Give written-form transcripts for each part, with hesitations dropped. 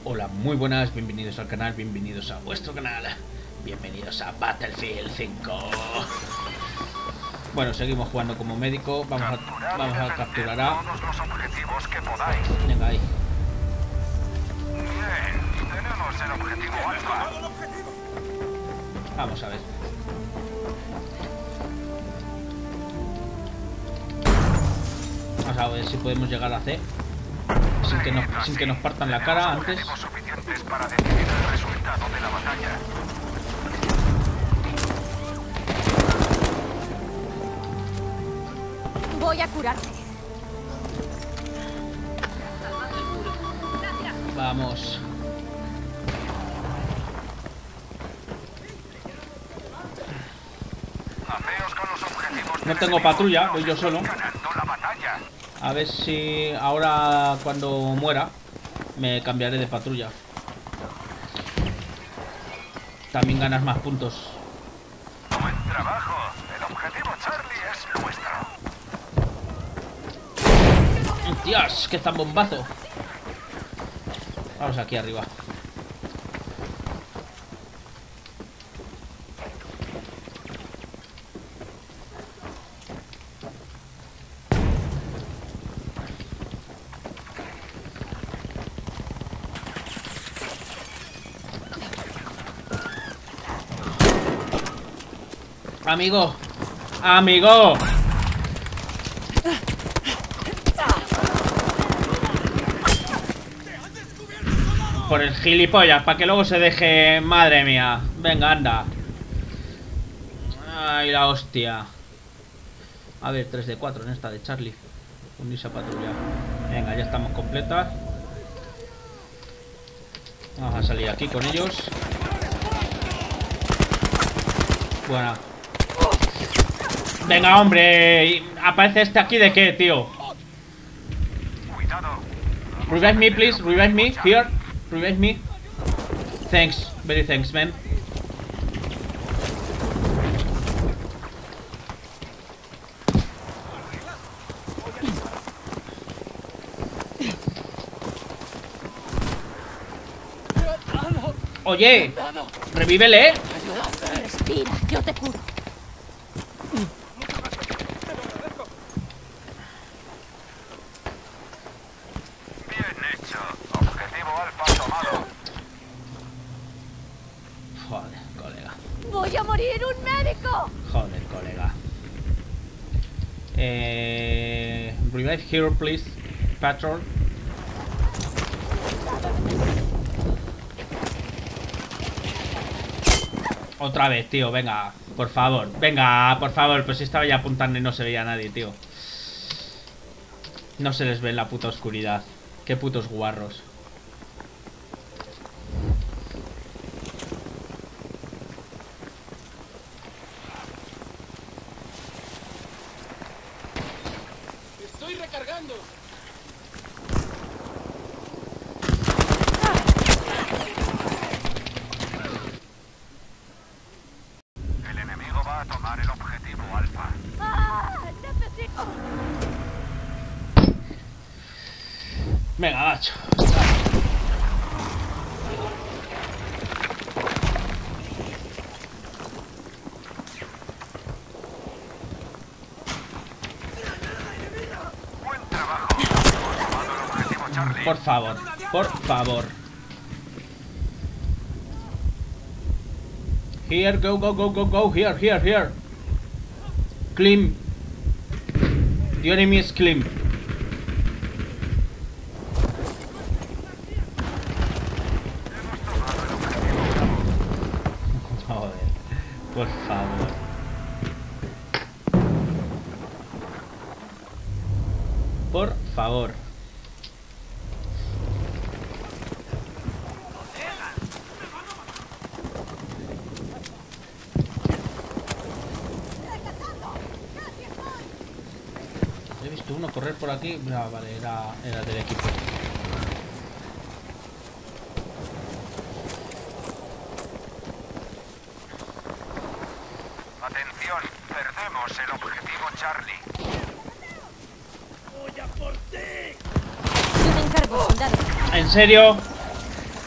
Hola, muy buenas, bienvenidos al canal, bienvenidos a vuestro canal, bienvenidos a Battlefield 5. Bueno, seguimos jugando como médico, vamos a capturar a... todos los objetivos que podáis. Venga, ahí. Bien, tenemos el objetivo alfa. Vamos a ver. Vamos a ver si podemos llegar a C sin que nos partan la cara antes. Tenemos suficientes para decidir el resultado de la batalla. Voy a curarte. Vamos. Haceos con los objetivos. No tengo patrulla, voy yo solo. Ganando la batalla. A ver si ahora cuando muera me cambiaré de patrulla. También ganas más puntos. Buen trabajo. El objetivo Charlie es nuestro. ¡Dios! ¡Qué zambombazo! Vamos aquí arriba. Amigo, amigo. Por el gilipollas, para que luego se deje. Madre mía. Venga, anda. Ay, la hostia. A ver, 3 de 4 en esta de Charlie. Unirse a patrulla. Venga, ya estamos completas. Vamos a salir aquí con ellos. Buena. Venga, hombre. Aparece este aquí de qué, tío. Cuidado. Revive me, please. Revive me. Here. Revive me. Thanks. Very thanks, man. Oye. Revívele, ¿eh? Respira, yo te curo. Bien hecho. Objetivo alfa tomado. Joder, colega. ¡Voy a morir, un médico! Joder, colega. Revive here, please. Patrol. Otra vez, tío, venga. Por favor, venga, por favor. Pues si estaba ya apuntando y no se veía nadie, tío. No se les ve en la puta oscuridad. Qué putos guarros. ¡Estoy recargando! El enemigo va a tomar el objetivo alfa. ¡Ah! ¡Necesito! Venga, macho. Buen trabajo. Hemos tomado el objetivo Charlie. Por favor, por favor. Here, go, go, go, go, go. Here, here, here. Clean. The enemy is clean. Joder, por favor. Por favor. He visto uno correr por aquí. Ah, vale, era del equipo. Atención, perdemos el objetivo Charlie. Yo me encargo, soldado. ¿En serio?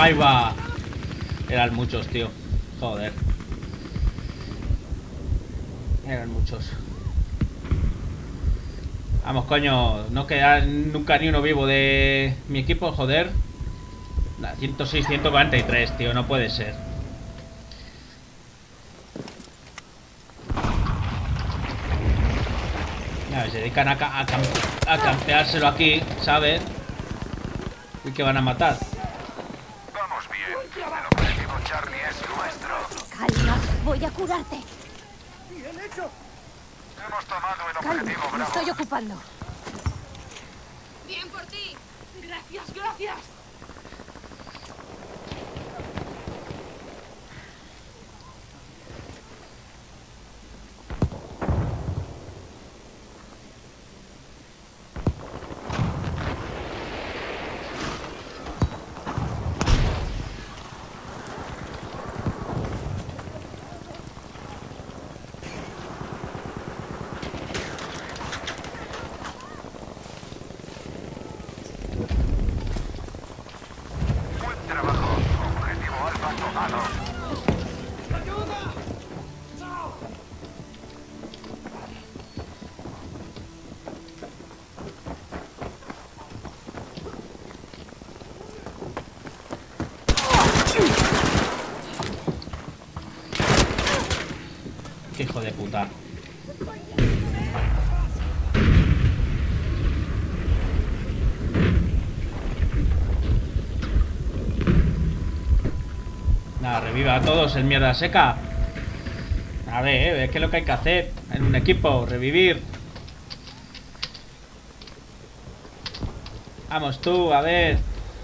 Ahí va. Eran muchos, tío. Joder. Eran muchos. Vamos, coño. No queda nunca ni uno vivo de mi equipo, joder. 106, 143, tío. No puede ser. Ya, se dedican a campeárselo aquí, ¿sabes? Y que van a matar. Vamos bien. El objetivo Charlie es nuestro. Calma, voy a curarte. Hemos tomado el Calma, objetivo me Bravo. estoy ocupando. Bien por ti. Gracias, gracias. Buen trabajo. Objetivo Alfa tomado. Qué hijo de puta. Nada, reviva a todos el mierda seca. A ver, es que es lo que hay que hacer en un equipo, revivir. Vamos tú, a ver.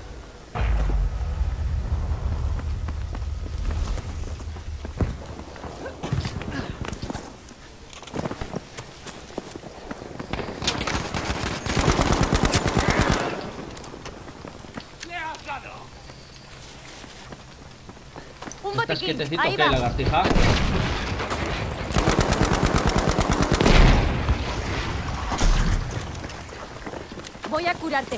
Un ¿Estás botiquín. quietecito Ahí que va. lagartija? Voy a curarte.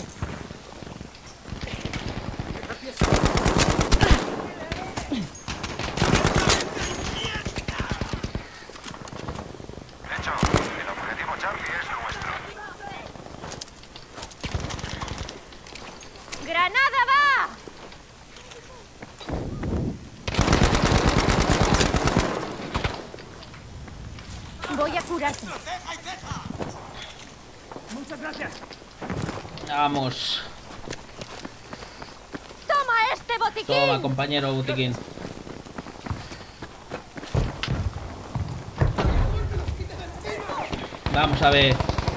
Hecho. El objetivo Charlie es nuestro. ¡Granada va! Voy a curarte. Vamos. ¡Toma este botiquín! Toma, compañero botiquín. Vamos a ver.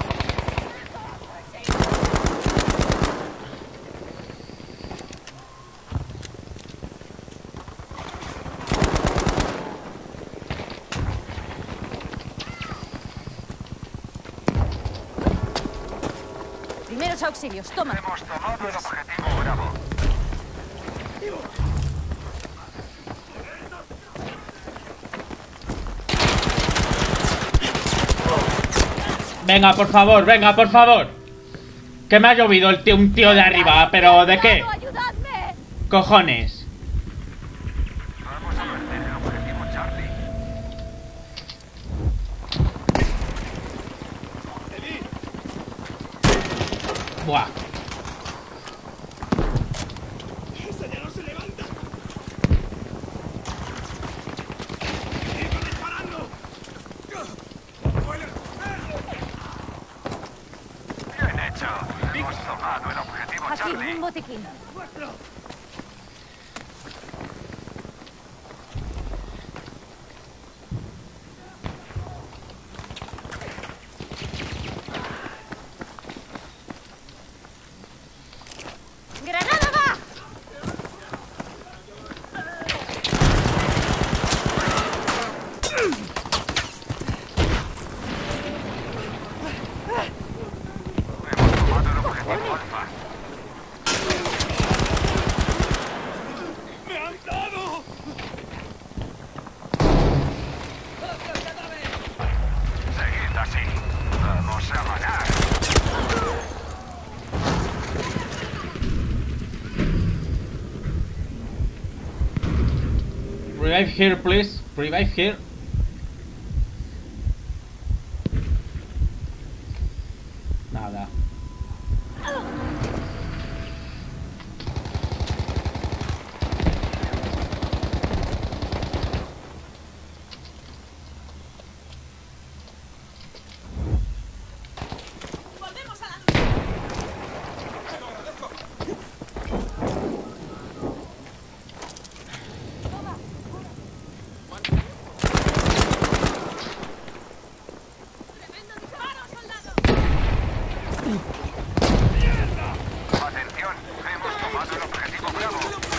Primeros auxilios, toma. Hemos tomado el objetivo Bravo. Venga, por favor, venga, por favor. Que me ha llovido el tío, un tío de arriba, pero ¿de qué? ¡Ayudadme! Cojones. Vamos a perder el objetivo Charlie. Buah. ¡Esa ya no se levanta! Bien hecho. Hemos tomado el objetivo Aquí, Charlie. un botiquín. ¡Granada va! Hemos tomado el objetivo Alfa. Revive here, please. Revive here. Nada. Volvemos a la... ¡Tremendo disparo, soldado! Atención, hemos tomado el objetivo Bravo.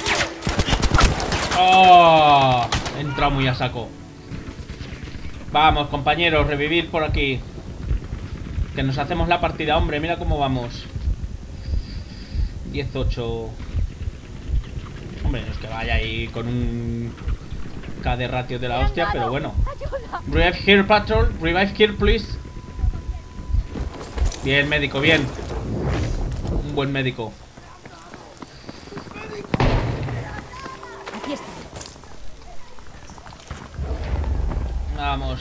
¡Oh! He entrado muy a saco. Vamos, compañeros, revivir por aquí. Que nos hacemos la partida, hombre. Mira cómo vamos. 18. Hombre, no es que vaya ahí con un KD ratio de la hostia, pero bueno. ¡Ayuda! Revive here, patrol. Revive here, please. Bien, médico, bien. Un buen médico. Aquí está. Vamos.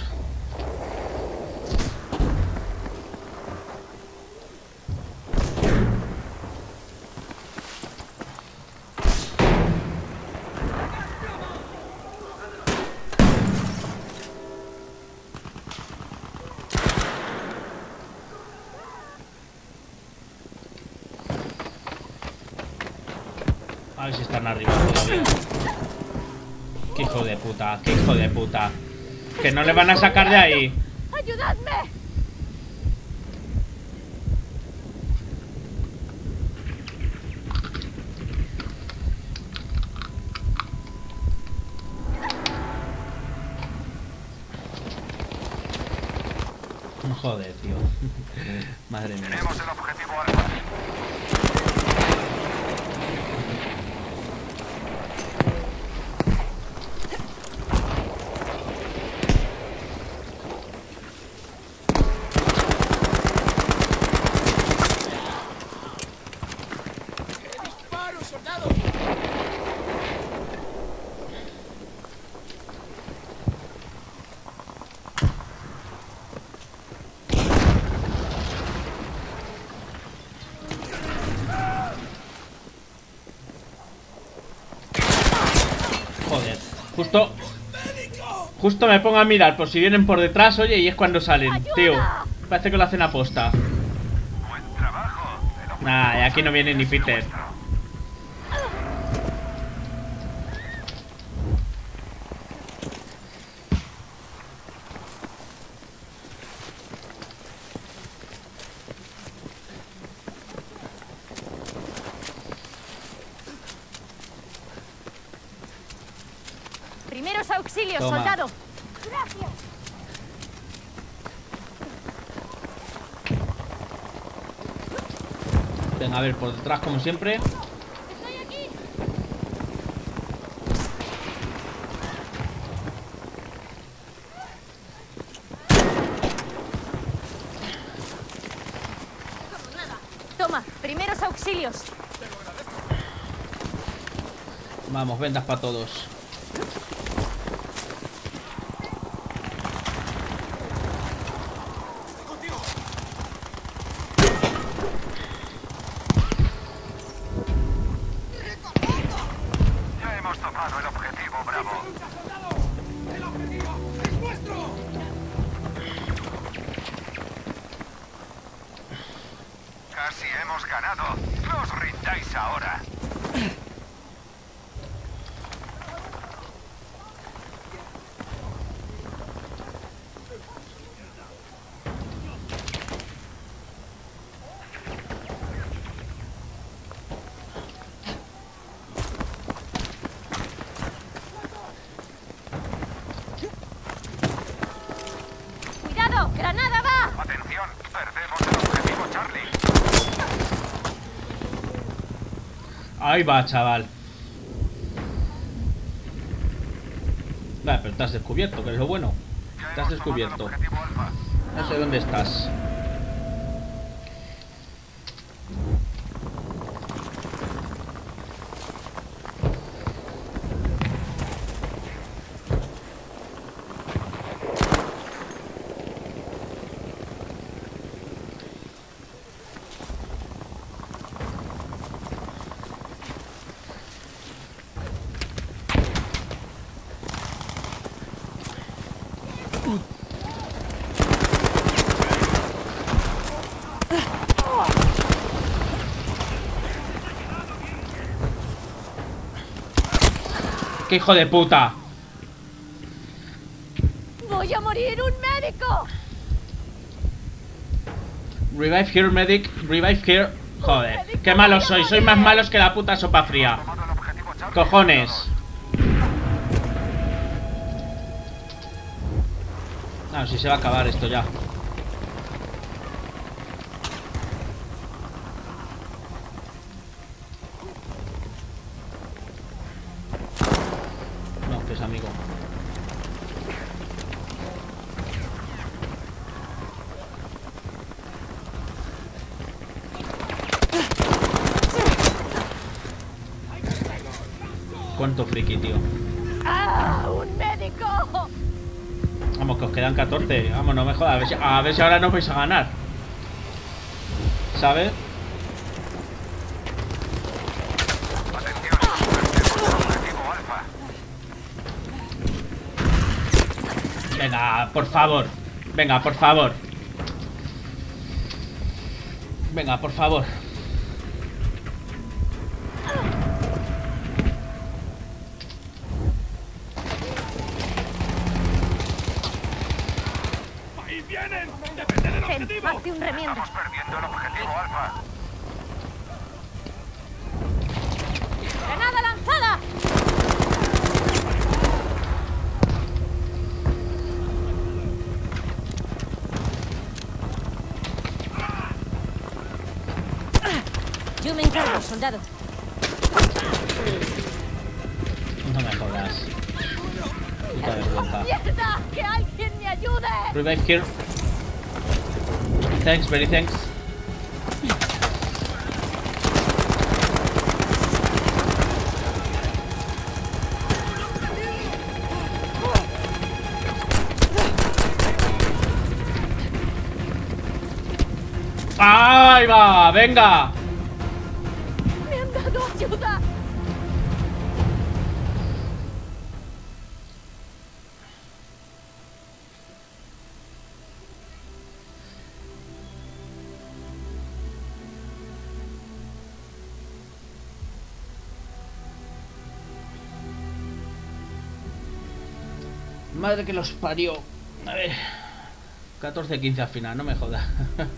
A ver si están arriba todavía. Qué hijo de puta, qué hijo de puta. Que no le van a sacar de ahí. ¡Ayudadme! Joder, tío. Madre mía. Tenemos el objetivo Alfa. ¡Disparo, soldado! Joder. Justo me pongo a mirar por si vienen por detrás, oye, y es cuando salen, tío. Parece que lo hacen a posta. Buen trabajo. El objetivo Nah, y aquí no viene ni Peter. nuestro. Primeros auxilios, Toma. soldado. Gracias. Venga, a ver, por detrás como siempre. Estoy aquí. Toma, primeros auxilios. Vamos, vendas para todos. Ya hemos tomado el objetivo Bravo. ¡Lucha, soldado! ¡El objetivo es nuestro! Casi hemos ganado. No os rindáis ahora. ¡Cuidado! ¡Granada va! Atención, perdemos el objetivo Charlie. Ahí va, chaval. Vale, pero te has descubierto, que es lo bueno. Ya Te has hemos tomado el descubierto. objetivo Alfa. No sé dónde estás. ¡Qué hijo de puta! ¡Voy a morir! ¡Un médico! Revive here, medic. Revive here. Joder, qué malos sois. Sois más malos que la puta sopa fría. Tomado el objetivo Charlie. Cojones. Ah, si se va a acabar esto ya. No, pues amigo. Cuánto friki, tío. ¡Ah! ¡Un médico! Vamos, que os quedan 14. Vamos, no me jodas. A ver si ahora no vais a ganar. ¿Sabes? Atención, objetivo Alfa. Venga, por favor. Venga, por favor. Venga, por favor. ¡Ahí vienen! ¡Defender el Ten, objetivo! hazte un remiendo. Estamos perdiendo el objetivo Alfa. ¡Granada lanzada! Yo me encargo, soldado. No me jodas. Puta vergüenza. ¡Mierda! ¡Que alguien me ayude! Revive here. Thanks, very thanks. ¡Ahí va! ¡Venga! ¡Me han dado ayuda! Madre que los parió. A ver. 14-15 al final, no me jodas.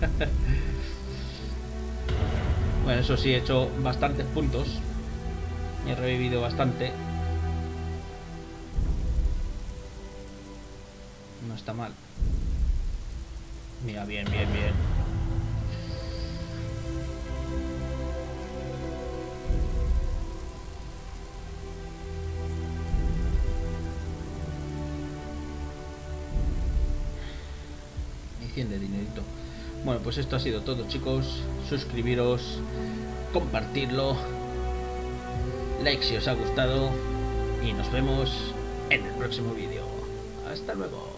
Bueno, eso sí, he hecho bastantes puntos. He revivido bastante. No está mal. Mira, bien, bien, bien. Y 100 de dinerito. Bueno, pues esto ha sido todo, chicos. Suscribiros, compartirlo, like si os ha gustado y nos vemos en el próximo vídeo. Hasta luego.